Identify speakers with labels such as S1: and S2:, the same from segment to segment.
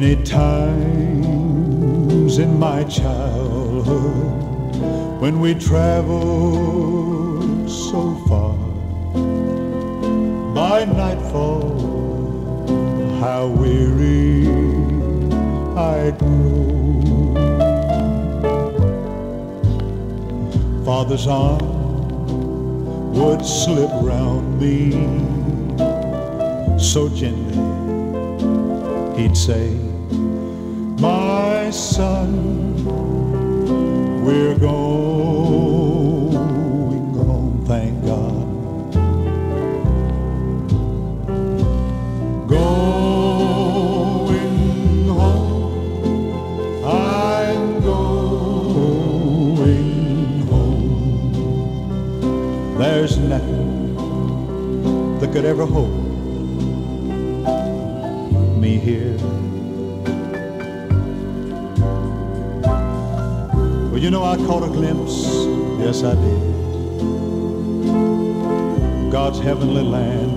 S1: Many times in my childhood, when we traveled so far, by nightfall, how weary I'd grow. Father's arm would slip round me so gently. He'd say, "My son, we're going home, thank God. Going home, I'm going home. There's nothing that could ever hold me here." Well, you know, I caught a glimpse, yes I did, God's heavenly land.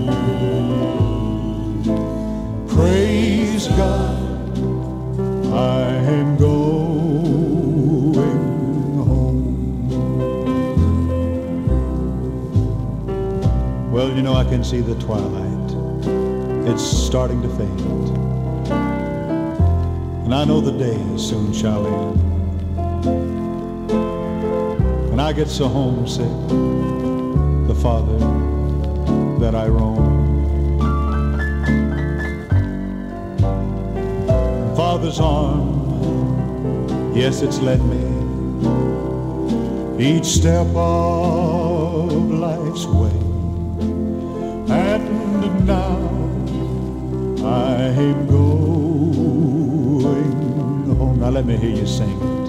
S1: Praise God, I am going home. Well, you know, I can see the twilight, it's starting to fade, and I know the day soon shall end. And I get so homesick, the farther that I roam. Father's arm, yes, it's led me each step of life's way, and now I am going home. Now let me hear you sing it.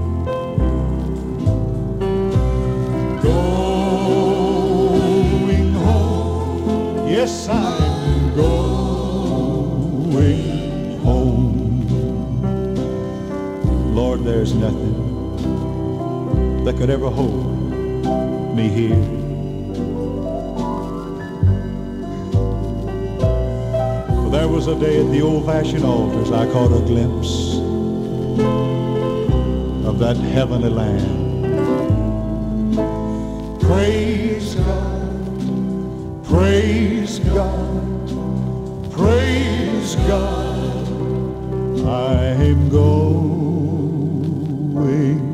S1: Going home, yes, I'm going home. Lord, there's nothing that could ever hold me here. Well, there was a day at the old-fashioned altars I caught a glimpse of that heavenly land. Praise God, praise God, praise God, I am going